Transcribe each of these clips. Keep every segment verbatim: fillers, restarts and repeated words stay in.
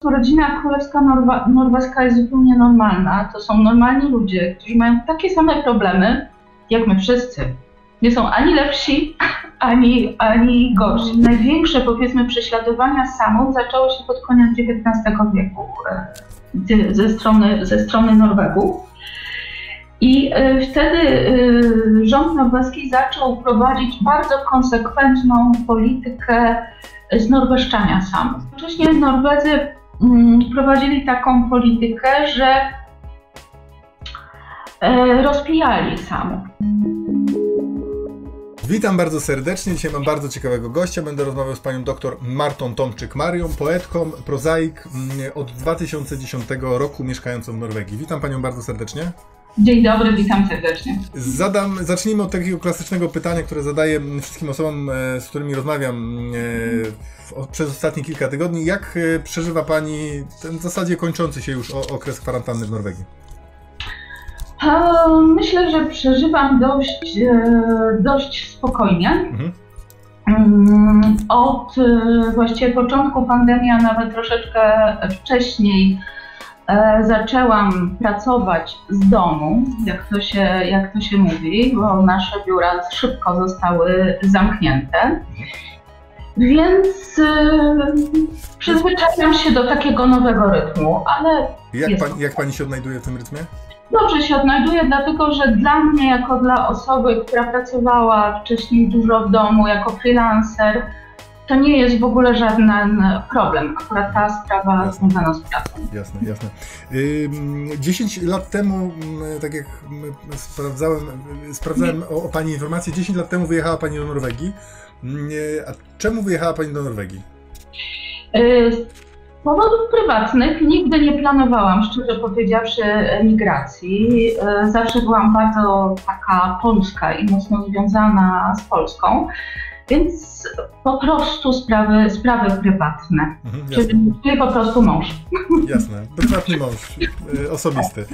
Rodzina królewska norwa norweska jest zupełnie normalna. To są normalni ludzie, którzy mają takie same problemy, jak my wszyscy. Nie są ani lepsi, ani, ani gorsi. Największe, powiedzmy, prześladowania samów zaczęło się pod koniec dziewiętnastego wieku ze strony, ze strony Norwegów. I wtedy rząd norweski zaczął prowadzić bardzo konsekwentną politykę znorweszczania samów. Wcześniej Norwedzy prowadzili taką politykę, że rozpijali samów. Witam bardzo serdecznie. Dzisiaj mam bardzo ciekawego gościa. Będę rozmawiał z panią doktor Martą Tomczyk-Marią, poetką, prozaik, od dwa tysiące dziesiątego roku mieszkającą w Norwegii. Witam panią bardzo serdecznie. Dzień dobry, witam serdecznie. Zadam, zacznijmy od takiego klasycznego pytania, które zadaję wszystkim osobom, z którymi rozmawiam przez ostatnie kilka tygodni. Jak przeżywa pani ten w zasadzie kończący się już okres kwarantanny w Norwegii? Myślę, że przeżywam dość, dość spokojnie. Mhm. Od właściwie początku pandemii, a nawet troszeczkę wcześniej, zaczęłam pracować z domu, jak to się, jak to się mówi, bo nasze biura szybko zostały zamknięte. Więc przyzwyczaiłam się do takiego nowego rytmu, ale... Jak, pan, jak pani się odnajduje w tym rytmie? Dobrze się odnajduję, dlatego że dla mnie, jako dla osoby, która pracowała wcześniej dużo w domu, jako freelancer, to nie jest w ogóle żaden problem. Akurat ta sprawa związana z pracą. Jasne, jasne. dziesięć lat temu, tak jak sprawdzałem, sprawdzałem o, o pani informacje, dziesięć lat temu wyjechała pani do Norwegii. A czemu wyjechała pani do Norwegii? Z powodów prywatnych nigdy nie planowałam, szczerze powiedziawszy, emigracji. Zawsze byłam bardzo taka polska i mocno związana z Polską, więc po prostu sprawy, sprawy prywatne, mhm, czyli, czyli po prostu mąż. Jasne, prywatny mąż, osobisty.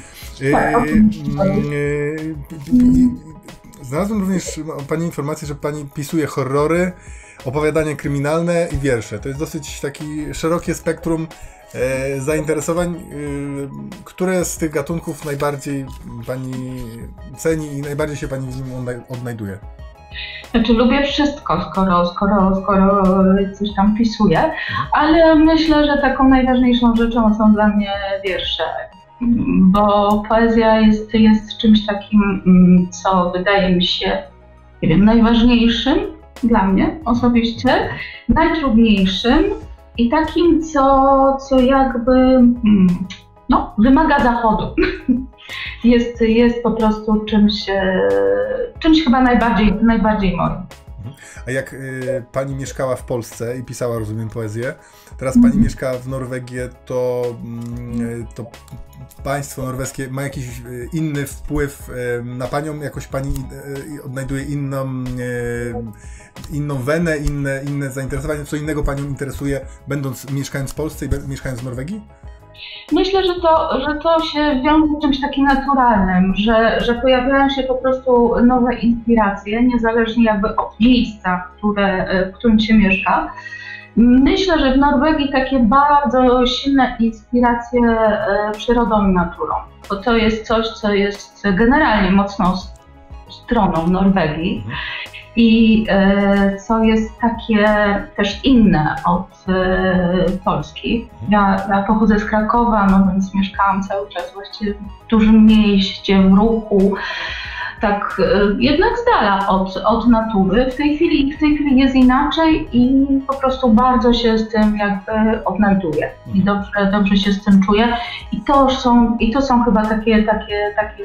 Znalazłem również o pani informację, że pani pisuje horrory, opowiadania kryminalne i wiersze. To jest dosyć taki szerokie spektrum e, zainteresowań. E, które z tych gatunków najbardziej pani ceni i najbardziej się pani w nim odnajduje? Znaczy, lubię wszystko, skoro, skoro, skoro coś tam pisuję, ale myślę, że taką najważniejszą rzeczą są dla mnie wiersze. Bo poezja jest, jest czymś takim, co wydaje mi się, nie wiem, najważniejszym dla mnie osobiście, najtrudniejszym i takim, co, co jakby no, wymaga zachodu. Jest, jest po prostu czymś, czymś chyba najbardziej, najbardziej moim. A jak y, pani mieszkała w Polsce i pisała, rozumiem, poezję, teraz pani mm. mieszka w Norwegii, to, y, to państwo norweskie ma jakiś y, inny wpływ y, na panią? Jakoś pani y, odnajduje inną, y, inną wenę, inne, inne zainteresowanie? Co innego panią interesuje, będąc, mieszkając w Polsce i mieszkając w Norwegii? Myślę, że to, że to się wiąże z czymś takim naturalnym, że, że pojawiają się po prostu nowe inspiracje, niezależnie jakby od miejsca, które, w którym się mieszka. Myślę, że w Norwegii takie bardzo silne inspiracje przyrodą i naturą, bo to jest coś, co jest generalnie mocną stroną Norwegii. I e, co jest takie też inne od e, Polski. Ja, ja pochodzę z Krakowa, no więc mieszkałam cały czas właściwie w dużym mieście, w ruchu, tak e, jednak z dala od, od natury. W tej chwili, w tej chwili jest inaczej i po prostu bardzo się z tym jakby odnajduję i dobrze, dobrze się z tym czuję. I to są, i to są chyba takie, takie, takie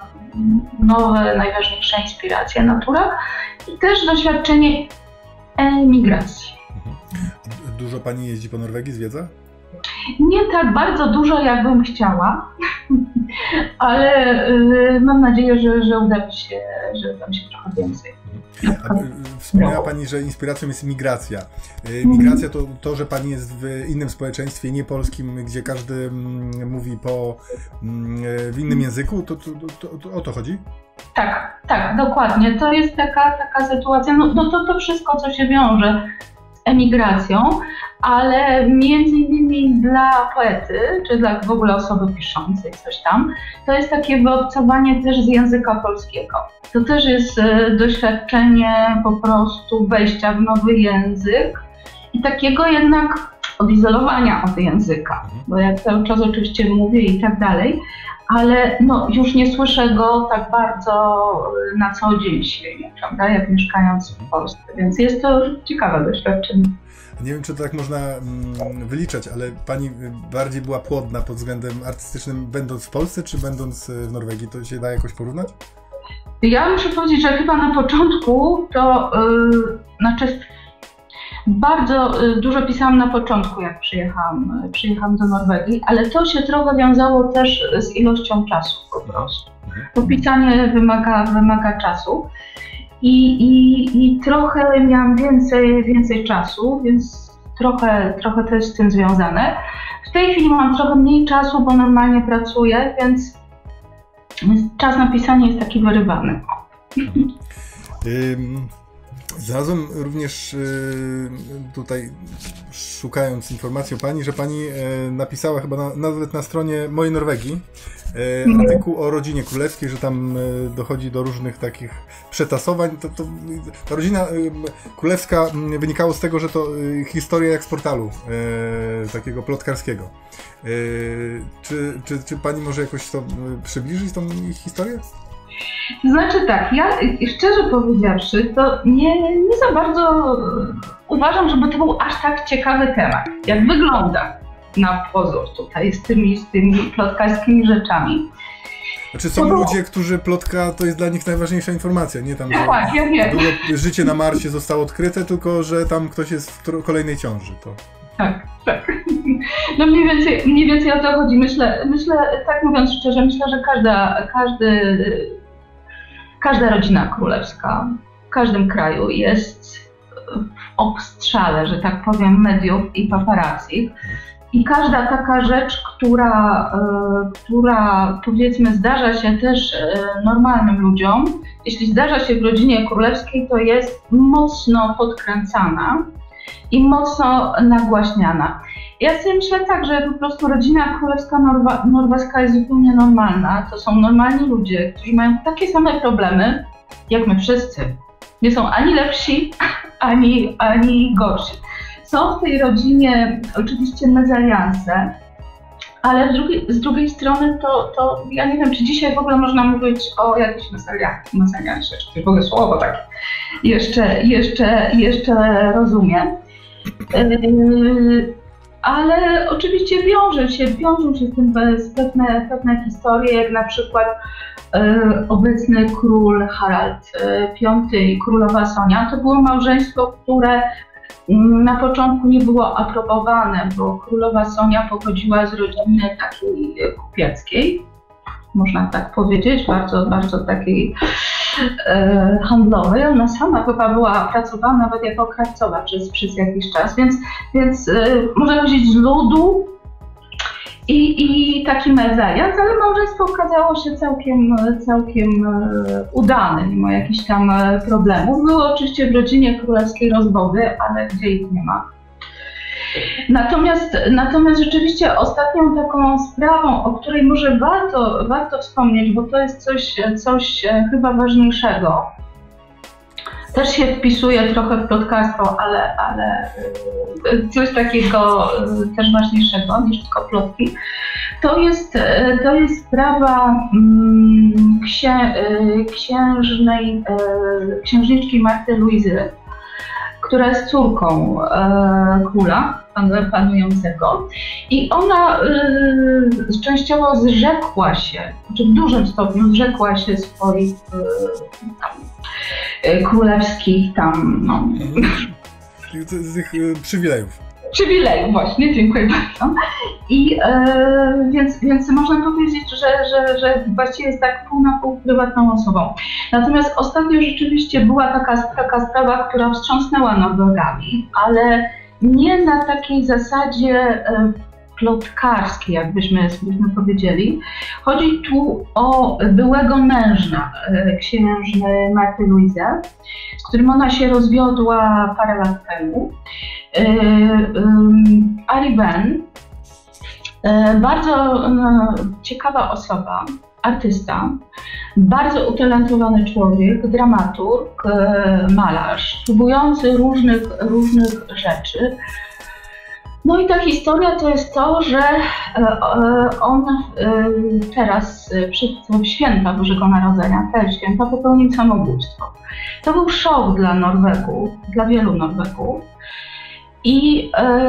nowe, najważniejsze inspiracje, natura i też doświadczenie emigracji. Dużo pani jeździ po Norwegii, zwiedza? Nie tak bardzo dużo, jakbym chciała, ale y, mam nadzieję, że, że uda mi się, że uda mi się trochę więcej. A wspomniała pani, że inspiracją jest migracja. Migracja to to, że pani jest w innym społeczeństwie, nie polskim, gdzie każdy mówi po, w innym języku, to, to, to, to o to chodzi? Tak, tak, dokładnie. To jest taka, taka sytuacja, no, no to, to wszystko, co się wiąże z emigracją, ale między innymi dla poety, czy dla w ogóle osoby piszącej coś tam, to jest takie wyobcowanie też z języka polskiego. To też jest doświadczenie po prostu wejścia w nowy język i takiego jednak odizolowania od języka, bo ja cały czas oczywiście mówię i tak dalej, ale no, już nie słyszę go tak bardzo na co dzień świecie, prawda, jak mieszkając w Polsce, więc jest to ciekawe doświadczenie. Nie wiem, czy to tak można mm, wyliczać, ale pani bardziej była płodna pod względem artystycznym będąc w Polsce, czy będąc w Norwegii? To się da jakoś porównać? Ja muszę powiedzieć, że chyba na początku to, yy, znaczy bardzo dużo pisałam na początku, jak przyjechałam, przyjechałam do Norwegii, ale to się trochę wiązało też z ilością czasu po prostu. Bo pisanie wymaga, wymaga czasu i, i, i trochę miałam więcej, więcej czasu, więc trochę, trochę to jest z tym związane. W tej chwili mam trochę mniej czasu, bo normalnie pracuję, więc czas na pisanie jest taki wyrywany. Um. Znalazłem również tutaj, szukając informacji o pani, że pani napisała chyba na, nawet na stronie Mojej Norwegii artykuł o rodzinie królewskiej, że tam dochodzi do różnych takich przetasowań. To, to, ta rodzina królewska wynikało z tego, że to historia jak z portalu takiego plotkarskiego. Czy, czy, czy pani może jakoś to przybliżyć, tą ich historię? Znaczy tak, ja szczerze powiedziawszy, to nie, nie za bardzo uważam, żeby to był aż tak ciekawy temat, jak wygląda na pozór tutaj z tymi, z tymi plotkarskimi rzeczami. Znaczy są to ludzie, którzy plotka to jest dla nich najważniejsza informacja, nie tam, że tak, ja wiem. Było, życie na Marsie zostało odkryte, tylko że tam ktoś jest w kolejnej ciąży. To... Tak, tak. No mniej więcej, mniej więcej o to chodzi. Myślę, myślę, tak mówiąc szczerze, myślę, że każda, każdy Każda rodzina królewska w każdym kraju jest w obstrzale, że tak powiem, mediów i paparazzi. I każda taka rzecz, która, która powiedzmy zdarza się też normalnym ludziom, jeśli zdarza się w rodzinie królewskiej, to jest mocno podkręcana i mocno nagłaśniana. Ja sobie myślę tak, że po prostu rodzina królewska norwa, norweska jest zupełnie normalna. To są normalni ludzie, którzy mają takie same problemy, jak my wszyscy. Nie są ani lepsi, ani, ani gorsi. Są w tej rodzinie oczywiście mezalianse, ale z drugiej, z drugiej strony to, to ja nie wiem, czy dzisiaj w ogóle można mówić o jakiejś mezaliansie, czy to w ogóle słowo takie jeszcze, jeszcze, jeszcze rozumiem. Yy, ale oczywiście wiąże się, wiążą się z tym pewne, pewne historie, jak na przykład yy, obecny król Harald Piąty i królowa Sonia. To było małżeństwo, które na początku nie było aprobowane, bo królowa Sonia pochodziła z rodziny takiej kupieckiej, można tak powiedzieć, bardzo, bardzo takiej e, handlowej. Ona sama chyba była, pracowała nawet jako krawcowa przez, przez jakiś czas, więc, więc e, można powiedzieć z ludu i, i taki mezalians, ale małżeństwo okazało się całkiem, całkiem e, udane, mimo jakichś tam e, problemów. Były oczywiście w rodzinie królewskiej rozwody, ale gdzie ich nie ma. Natomiast, natomiast rzeczywiście ostatnią taką sprawą, o której może warto, warto wspomnieć, bo to jest coś, coś chyba ważniejszego, też się wpisuje trochę w plotkarstwo, ale, ale coś takiego też ważniejszego niż tylko plotki, to jest, to jest sprawa księ, księżnej, księżniczki Marty Luizy, która jest córką e, króla panującego i ona e, częściowo zrzekła się, znaczy w dużym stopniu zrzekła się swoich e, tam, e, królewskich tam, no... Z tych e, przywilejów. Przywilejów, właśnie, dziękuję bardzo. I e, więc, więc można powiedzieć, że, że, że właściwie jest tak pół na pół prywatną osobą. Natomiast ostatnio rzeczywiście była taka, taka sprawa, która wstrząsnęła Norwegami, ale nie na takiej zasadzie e, plotkarskiej, jakbyśmy byśmy powiedzieli. Chodzi tu o byłego męża e, księżny Marty Luizy, z którym ona się rozwiodła parę lat temu. Ari Behn, bardzo ciekawa osoba, artysta, bardzo utalentowany człowiek, dramaturg, malarz, próbujący różnych, różnych rzeczy. No i ta historia to jest to, że on teraz przed święta Bożego Narodzenia, te święta, popełnił samobójstwo. To był szok dla Norwegów, dla wielu Norwegów. I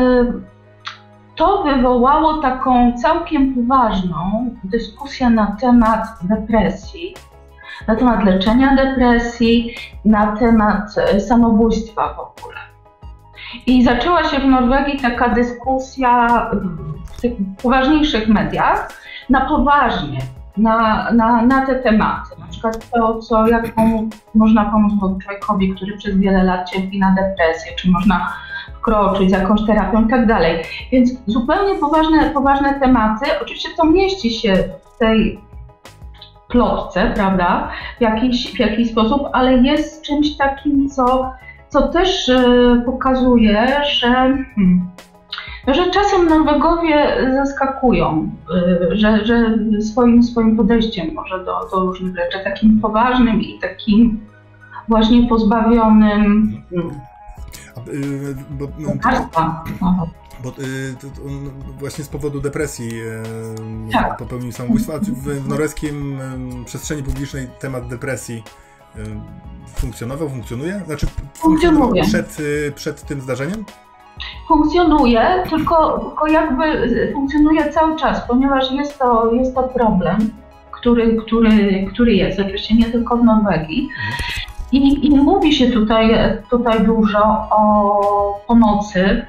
to wywołało taką całkiem poważną dyskusję na temat depresji, na temat leczenia depresji, na temat samobójstwa w ogóle. I zaczęła się w Norwegii taka dyskusja w tych poważniejszych mediach na poważnie, na, na, na te tematy. Na przykład to, co, jak pomóc, można pomóc człowiekowi, który przez wiele lat cierpi na depresję, czy można wkroczyć z jakąś terapią i tak dalej. Więc zupełnie poważne, poważne tematy. Oczywiście to mieści się w tej plotce, prawda, w jakiś, w jakiś sposób, ale jest czymś takim, co, co też y, pokazuje, że, hmm, że czasem Norwegowie zaskakują, y, że, że swoim, swoim podejściem może do, do różnych rzeczy, takim poważnym i takim właśnie pozbawionym hmm, Bo, bo y, to, to właśnie z powodu depresji y, tak. popełnił samobójstwo. A w, w norweskim y, przestrzeni publicznej temat depresji y, funkcjonował, funkcjonuje? Znaczy funkcjonował przed, y, przed tym zdarzeniem? Funkcjonuje, tylko, tylko jakby funkcjonuje cały czas, ponieważ jest to, jest to problem, który, który, który jest, oczywiście nie tylko w Norwegii. I, I mówi się tutaj, tutaj dużo o pomocy,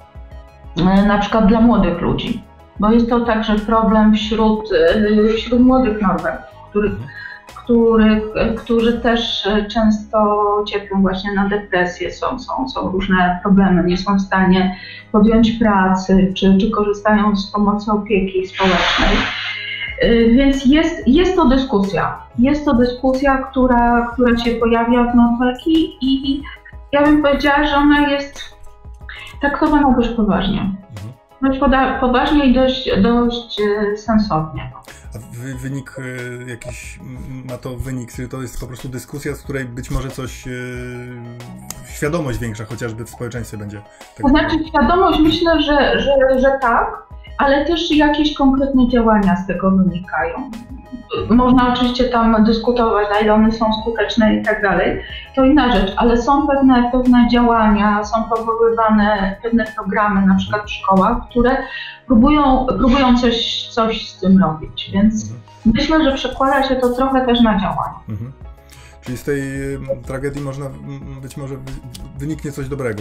na przykład dla młodych ludzi, bo jest to także problem wśród, wśród młodych Norwegów, których, których, którzy też często cierpią właśnie na depresję, są, są, są różne problemy, nie są w stanie podjąć pracy, czy, czy korzystają z pomocy opieki społecznej. Więc jest, jest to dyskusja, jest to dyskusja, która, która się pojawia w Norwegii i ja bym powiedziała, że ona jest traktowana dość poważnie. Dość poważnie i dość, dość sensownie. A wynik jakiś, ma to wynik, czy to jest po prostu dyskusja, z której być może coś, świadomość większa chociażby w społeczeństwie będzie? To znaczy świadomość, myślę, że, że, że tak, ale też jakieś konkretne działania z tego wynikają. Można oczywiście tam dyskutować, na ile one są skuteczne i tak dalej, to inna rzecz, ale są pewne, pewne działania, są powoływane pewne programy, na przykład w szkołach, które próbują, próbują coś, coś z tym robić, więc mhm. myślę, że przekłada się to trochę też na działania. Mhm. Czyli z tej tragedii można, być może wyniknie coś dobrego.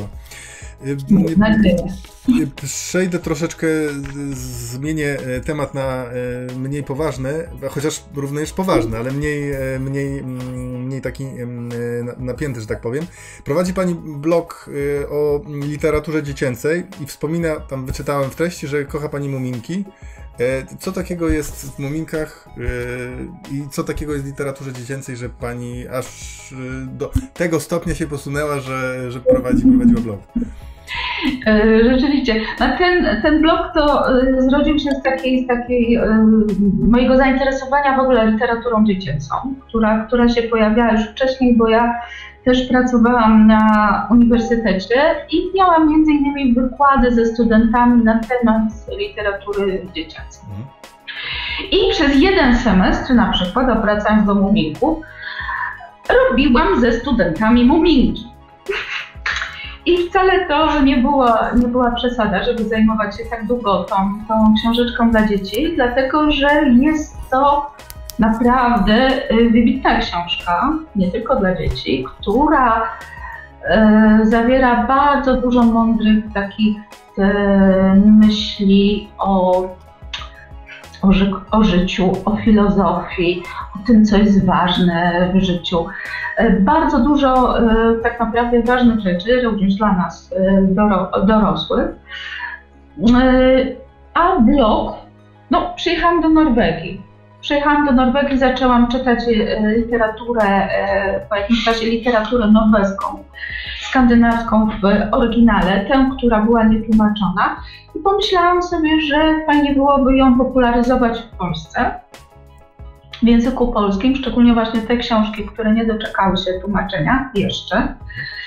Przejdę troszeczkę, zmienię temat na mniej poważny, chociaż również poważny, ale mniej, mniej, mniej taki napięty, że tak powiem. Prowadzi Pani blog o literaturze dziecięcej i wspomina, tam wyczytałem w treści, że kocha Pani muminki. Co takiego jest w muminkach i co takiego jest w literaturze dziecięcej, że Pani aż do tego stopnia się posunęła, że, że prowadzi, prowadziła blog? Rzeczywiście. Ten, ten blog to zrodził się z takiej, z takiej mojego zainteresowania w ogóle literaturą dziecięcą, która, która się pojawiała już wcześniej, bo ja też pracowałam na uniwersytecie i miałam między innymi wykłady ze studentami na temat literatury dziecięcej. I przez jeden semestr, na przykład wracając do muminków, robiłam ze studentami muminki. I wcale to nie była, nie była przesada, żeby zajmować się tak długo tą, tą książeczką dla dzieci, dlatego że jest to naprawdę wybitna książka, nie tylko dla dzieci, która e, zawiera bardzo dużo mądrych takich e, myśli o, o, ży o życiu, o filozofii, o tym, co jest ważne w życiu. E, bardzo dużo e, tak naprawdę ważnych rzeczy, również dla nas e, doro dorosłych. E, a blog, no przyjechałam do Norwegii. Przyjechałam do Norwegii, zaczęłam czytać literaturę, po jakimś czasie literaturę norweską. skandynawską w oryginale, tę, która była nietłumaczona i pomyślałam sobie, że fajnie byłoby ją popularyzować w Polsce w języku polskim, szczególnie właśnie te książki, które nie doczekały się tłumaczenia jeszcze,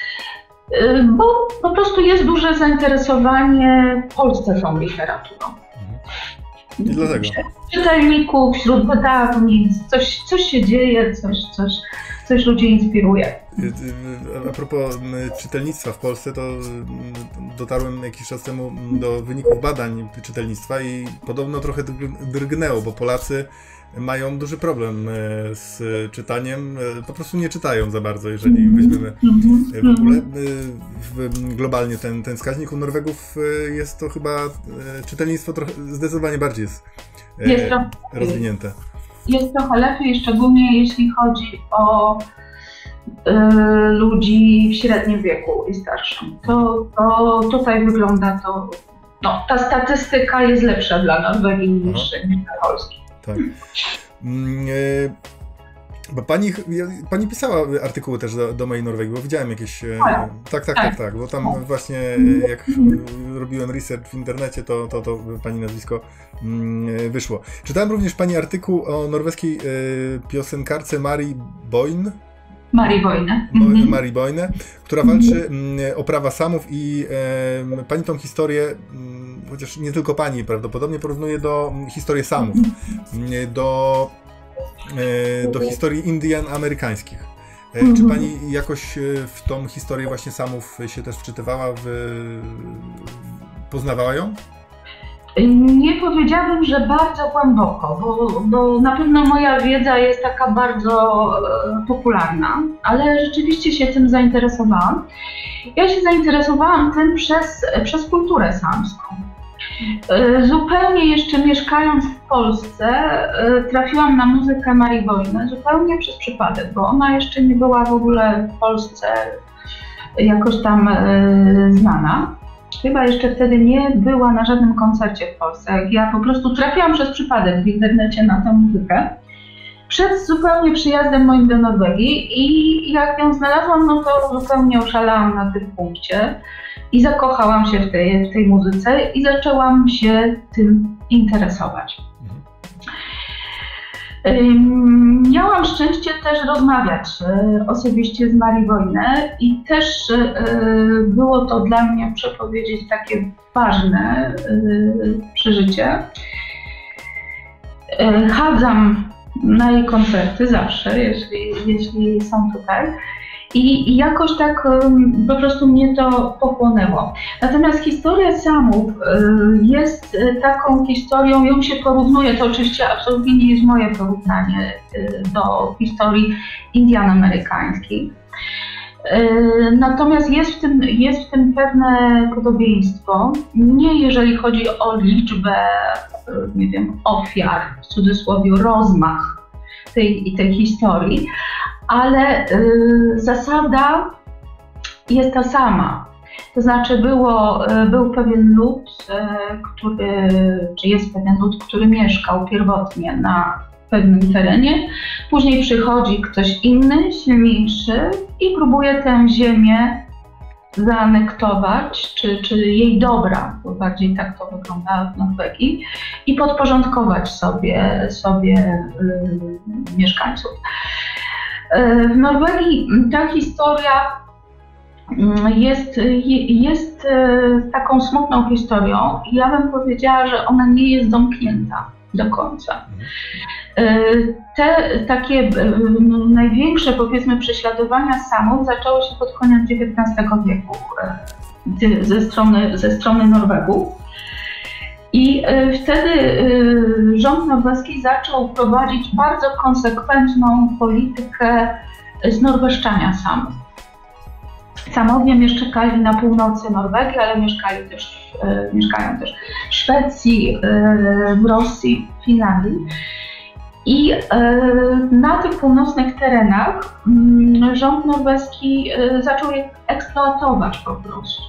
bo po prostu jest duże zainteresowanie w Polsce tą literaturą. I dlatego. Czytelników, wśród wydawnictw, coś, coś się dzieje, coś, coś, coś ludzi inspiruje. A propos czytelnictwa w Polsce, to dotarłem jakiś czas temu do wyników badań czytelnictwa i podobno trochę drgnęło, bo Polacy mają duży problem z czytaniem, po prostu nie czytają za bardzo, jeżeli weźmiemy w ogóle w globalnie ten, ten wskaźnik. U Norwegów jest to chyba czytelnictwo trochę, zdecydowanie bardziej jest, jest trochę rozwinięte. Jest trochę lepiej, szczególnie jeśli chodzi o y, ludzi w średnim wieku i starszym. To, to tutaj wygląda to, no, ta statystyka jest lepsza dla Norwegii niż dla Polski. Tak. Bo pani, pani pisała artykuły też do, do mojej Norwegii, bo widziałem jakieś... Tak, tak, tak, tak, tak, bo tam właśnie jak robiłem research w internecie, to, to, to pani nazwisko wyszło. Czytałem również pani artykuł o norweskiej piosenkarce Mari Boine. Mari Boine. Mhm. Mari Boine, która walczy o prawa samów i e, pani tą historię, chociaż nie tylko pani, prawdopodobnie porównuje do historii samów, do, e, do historii Indian amerykańskich. E, mhm. Czy pani jakoś w tą historię właśnie samów się też wczytywała, w, poznawała ją? Nie powiedziałabym, że bardzo głęboko, bo, bo na pewno moja wiedza jest taka bardzo e, popularna, ale rzeczywiście się tym zainteresowałam. Ja się zainteresowałam tym przez, przez kulturę samską. E, zupełnie jeszcze mieszkając w Polsce e, trafiłam na muzykę Mari Boine zupełnie przez przypadek, bo ona jeszcze nie była w ogóle w Polsce jakoś tam e, znana. Chyba jeszcze wtedy nie była na żadnym koncercie w Polsce. Ja po prostu trafiłam przez przypadek w internecie na tę muzykę przed zupełnie przyjazdem moim do Norwegii i jak ją znalazłam, no to zupełnie oszalałam na tym punkcie i zakochałam się w tej, w tej muzyce i zaczęłam się tym interesować. Miałam szczęście też rozmawiać osobiście z Mari Boine i też było to dla mnie, muszę powiedzieć, takie ważne przeżycie. Chadzam na jej koncerty zawsze, jeśli, jeśli są tutaj. I, I jakoś tak um, po prostu mnie to pochłonęło. Natomiast historia samów y, jest y, taką historią, ją się porównuje, to oczywiście absolutnie nie jest moje porównanie y, do historii Indian amerykańskich. Y, natomiast jest w, tym, jest w tym pewne podobieństwo, nie jeżeli chodzi o liczbę, y, nie wiem, ofiar, w cudzysłowie rozmach tej, tej historii, ale y, zasada jest ta sama. To znaczy było, y, był pewien lud, y, który, czy jest pewien lud, który mieszkał pierwotnie na pewnym terenie. Później przychodzi ktoś inny, silniejszy i próbuje tę ziemię zaanektować, czy, czy jej dobra, bo bardziej tak to wygląda w Norwegii, i podporządkować sobie, sobie y, mieszkańców. W Norwegii ta historia jest, jest taką smutną historią i ja bym powiedziała, że ona nie jest domknięta do końca. Te takie największe, powiedzmy, prześladowania samów zaczęły się pod koniec dziewiętnastego wieku ze strony, ze strony Norwegów. I wtedy rząd norweski zaczął prowadzić bardzo konsekwentną politykę znorweszczania samów. Samowie mieszkali na północy Norwegii, ale mieszkali też, mieszkają też w Szwecji, w Rosji, w Finlandii. I na tych północnych terenach rząd norweski zaczął je eksploatować po prostu.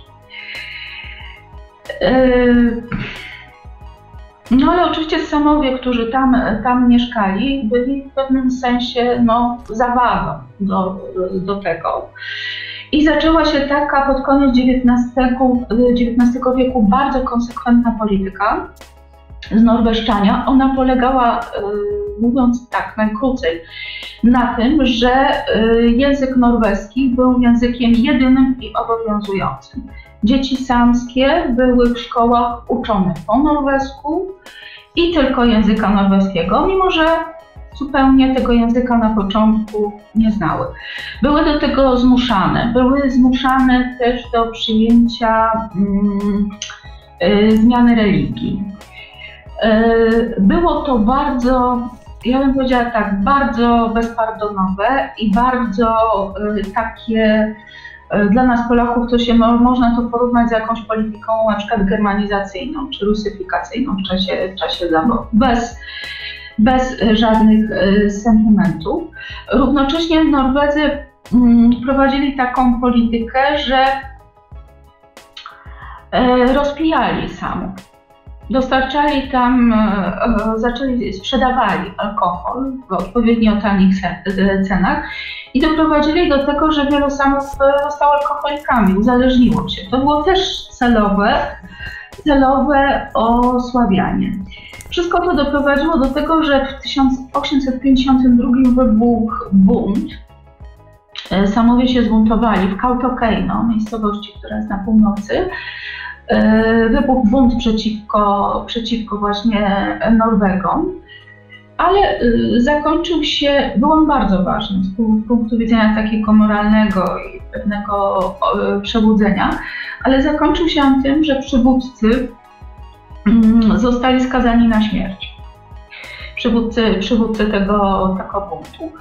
No ale oczywiście Samowie, którzy tam, tam mieszkali, byli w pewnym sensie no, zawagą do, do tego. I zaczęła się taka pod koniec dziewiętnastego wieku bardzo konsekwentna polityka znorweszczania. Ona polegała, mówiąc tak najkrócej, na tym, że język norweski był językiem jedynym i obowiązującym. Dzieci samskie były w szkołach uczone po norwesku i tylko języka norweskiego, mimo że zupełnie tego języka na początku nie znały. Były do tego zmuszane. Były zmuszane też do przyjęcia mm, y, zmiany religii. Y, było to bardzo, ja bym powiedziała tak, bardzo bezpardonowe i bardzo y, takie, y, dla nas Polaków to się mo można to porównać z jakąś polityką na przykład germanizacyjną czy rusyfikacyjną w czasie, w czasie zaborów. Bez bez żadnych y, sentymentów. Równocześnie Norwedzy y, prowadzili taką politykę, że y, rozpijali samów. Dostarczali tam, y, zaczęli, sprzedawali alkohol w odpowiednio tanich cenach i doprowadzili do tego, że wielu samów zostało alkoholikami, uzależniło się. To było też celowe, celowe osłabianie. Wszystko to doprowadziło do tego, że w tysiąc osiemset pięćdziesiątym drugim wybuchł bunt. Samowie się zbuntowali w Kautokeino, miejscowości, która jest na północy. Wybuchł bunt przeciwko, przeciwko właśnie Norwegom, ale zakończył się, był on bardzo ważny z punktu widzenia takiego moralnego i pewnego przebudzenia, ale zakończył się on tym, że przywódcy zostali skazani na śmierć. Przywódcy, przywódcy tego, tego buntu.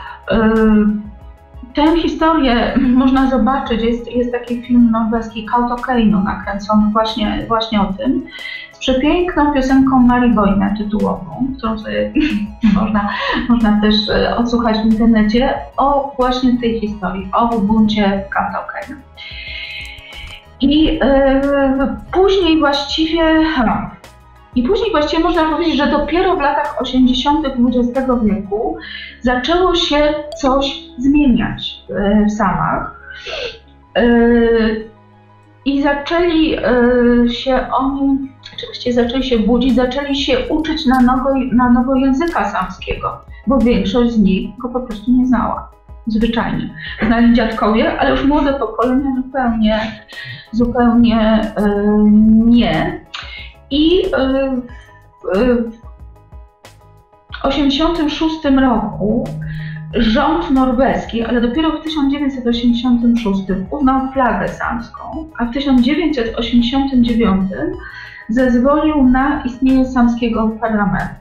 Tę historię można zobaczyć, jest, jest taki film norweski Kautokeino nakręcony właśnie, właśnie o tym, z przepiękną piosenką Mari Boine tytułową, którą sobie można, można też odsłuchać w internecie, o właśnie tej historii, o buncie w Kautokeino. I yy, później właściwie, ha, i później właściwie można powiedzieć, że dopiero w latach osiemdziesiątych dwudziestego wieku zaczęło się coś zmieniać yy, w Samach. Yy, I zaczęli yy, się oni, oczywiście zaczęli się budzić, zaczęli się uczyć na nowo, na nowo języka samskiego, bo większość z nich go po prostu nie znała. Zwyczajnie. Znali dziadkowie, ale już młode pokolenie zupełnie, zupełnie yy, nie. I yy, yy, w tysiąc dziewięćset osiemdziesiątym szóstym roku rząd norweski, ale dopiero w tysiąc dziewięćset osiemdziesiątym szóstym uznał flagę samską, a w tysiąc dziewięćset osiemdziesiątym dziewiątym zezwolił na istnienie samskiego parlamentu.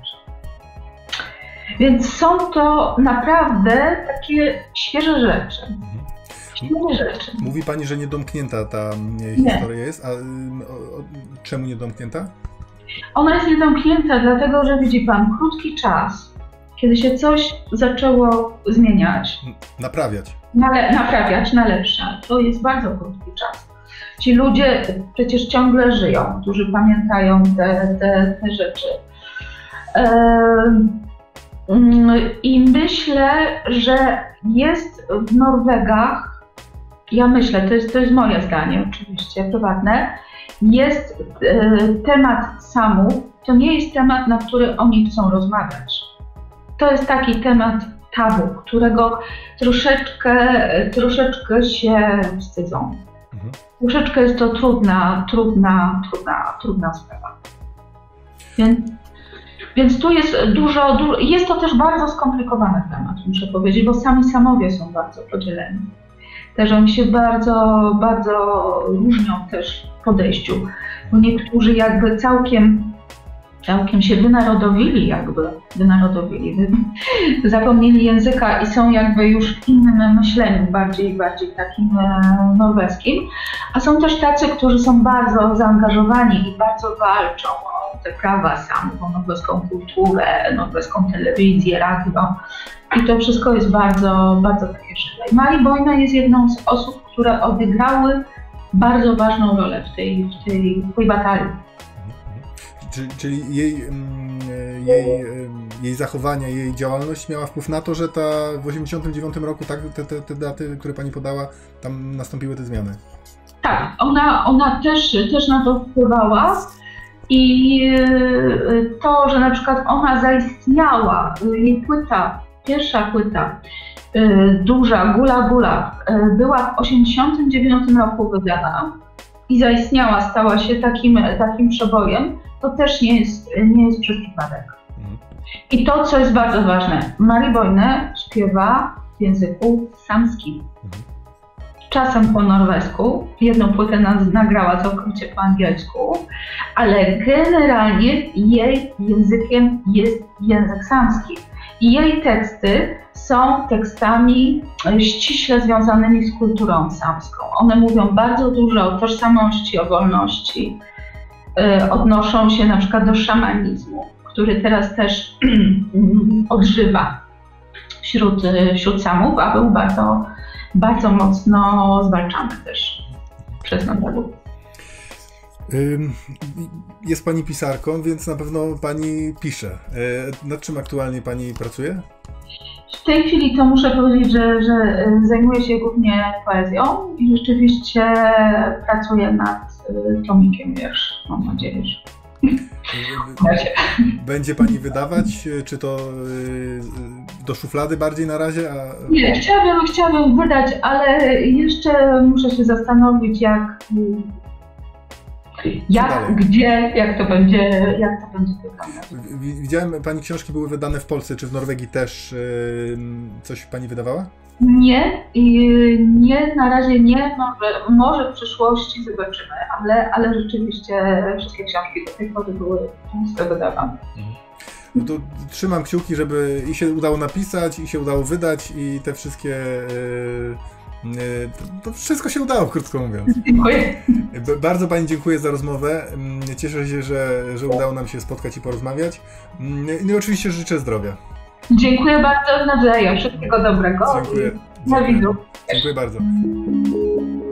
Więc są to naprawdę takie świeże rzeczy. Świeże rzeczy. Mówi Pani, że niedomknięta ta historia nie. jest, a o, o, czemu niedomknięta? Ona jest niedomknięta dlatego, że widzi Pan, krótki czas, kiedy się coś zaczęło zmieniać. Naprawiać. Na, naprawiać na lepsze. To jest bardzo krótki czas. Ci ludzie przecież ciągle żyją, którzy pamiętają te, te, te rzeczy. Ehm, I myślę, że jest w Norwegach, ja myślę, to jest, to jest moje zdanie oczywiście, prywatne, jest e, temat samów, to nie jest temat, na który oni chcą rozmawiać. To jest taki temat tabu, którego troszeczkę, troszeczkę się wstydzą. Mhm. Troszeczkę jest to trudna, trudna, trudna, trudna sprawa. Więc Więc tu jest dużo, dużo, jest to też bardzo skomplikowany temat, muszę powiedzieć, bo sami samowie są bardzo podzieleni. Też oni się bardzo, bardzo różnią też w podejściu, bo niektórzy jakby całkiem, całkiem się wynarodowili, jakby wynarodowili, zapomnieli języka i są jakby już w innym myśleniu, bardziej, bardziej takim norweskim, a są też tacy, którzy są bardzo zaangażowani i bardzo walczą te prawa samów, o norweską kulturę, norweską telewizję, radio. I to wszystko jest bardzo, bardzo takie żywe. I Mari Boine jest jedną z osób, które odegrały bardzo ważną rolę w tej, w tej, w tej batalii. Czyli, czyli jej, jej jej zachowania, jej działalność miała wpływ na to, że ta w osiemdziesiątym dziewiątym roku, tak, te, te, te daty, które pani podała, tam nastąpiły te zmiany? Tak, ona, ona też, też na to wpływała i to, że na przykład ona zaistniała, jej płyta, pierwsza płyta, duża, Gula Gula, była w osiemdziesiątym dziewiątym roku wydana i zaistniała, stała się takim, takim przebojem, to też nie jest, nie jest przez przypadek. I to, co jest bardzo ważne, Mari Boine śpiewa w języku samskim. Czasem po norwesku, jedną płytę nagrała całkowicie po angielsku, ale generalnie jej językiem jest język samski. I jej teksty są tekstami ściśle związanymi z kulturą samską. One mówią bardzo dużo o tożsamości, o wolności, odnoszą się na przykład do szamanizmu, który teraz też odżywa wśród, wśród samów, a był bardzo, bardzo mocno zwalczany też przez Norwegów. Jest pani pisarką, więc na pewno pani pisze. Nad czym aktualnie pani pracuje? W tej chwili to muszę powiedzieć, że, że zajmuję się głównie poezją i rzeczywiście pracuję nad tomikiem wierszy. Mam nadzieję, że... Będzie pani wydawać, czy to do szuflady bardziej na razie? A... Nie, chciałabym, chciałabym wydać, ale jeszcze muszę się zastanowić, jak, jak gdzie, jak to będzie, jak to będzie wyglądać. Widziałem, pani książki były wydane w Polsce, czy w Norwegii też coś pani wydawała? Nie, nie, na razie nie, może, może w przyszłości zobaczymy, ale, ale rzeczywiście wszystkie książki do tej pory były często wydawane. No to trzymam kciuki, żeby i się udało napisać, i się udało wydać, i te wszystkie... Yy, yy, to wszystko się udało, krótko mówiąc. Dziękuję. Bardzo pani dziękuję za rozmowę. Cieszę się, że, że udało nam się spotkać i porozmawiać. No i oczywiście życzę zdrowia. Dziękuję bardzo nawzajem. Wszystkiego dobrego. Dziękuję. Na widzów. Dziękuję bardzo.